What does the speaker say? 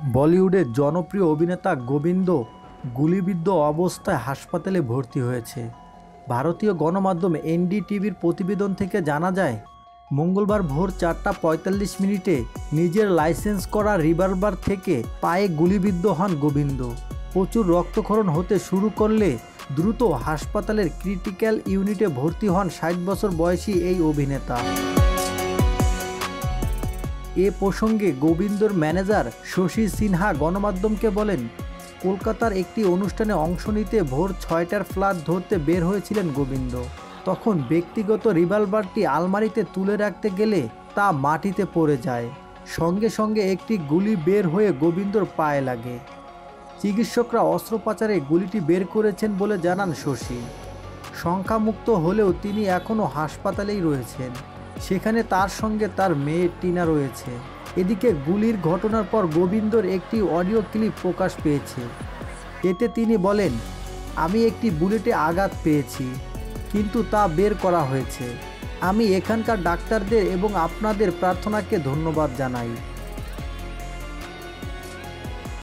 বলিউডের জনপ্রিয় অভিনেতা গোবিন্দ গুলিবিদ্ধ অবস্থায় হাসপাতালে ভর্তি হয়েছে। ভারতীয় গণমাধ্যম এনডিটিভির প্রতিবেদন থেকে জানা যায়, মঙ্গলবার ভোর 4:45 নিজের লাইসেন্স করা রিভলভার থেকে পায়ে গুলিবিদ্ধ হন গোবিন্দ। প্রচুর রক্তক্ষরণ হতে শুরু করলে দ্রুত হাসপাতালের ক্রিটিক্যাল ইউনিটে ভর্তি হন 60 বছর বয়সী এই অভিনেতা। এ প্রসঙ্গে গোবিন্দর ম্যানেজার শশী সিনহা গণমাধ্যমকে বলেন, কলকাতার একটি অনুষ্ঠানে অংশ নিতে ভোর 6টার ফ্লাইট ধরতে বের হয়েছিলেন গোবিন্দ। তখন ব্যক্তিগত রিভলভারটি আলমারিতে তুলে রাখতে গেলে তা মাটিতে পড়ে যায়। সঙ্গে সঙ্গে একটি গুলি বের হয়ে গোবিন্দর পায়ে লাগে। চিকিৎসকরা অস্ত্রোপচারে গুলিটি বের করেছেন বলে জানান শশী। সংখ্যামুক্ত হলেও তিনি এখনও হাসপাতালেই রয়েছেন। সেখানে তার সঙ্গে তার মেয়ে টিনা রয়েছে। এদিকে গুলির ঘটনার পর গোবিন্দর একটি অডিও ক্লিপ প্রকাশ পেয়েছে। এতে তিনি বলেন, আমি একটি বুলেটে আঘাত পেয়েছি, কিন্তু তা বের করা হয়েছে। আমি এখানকার ডাক্তারদের এবং আপনাদের প্রার্থনাকে ধন্যবাদ জানাই।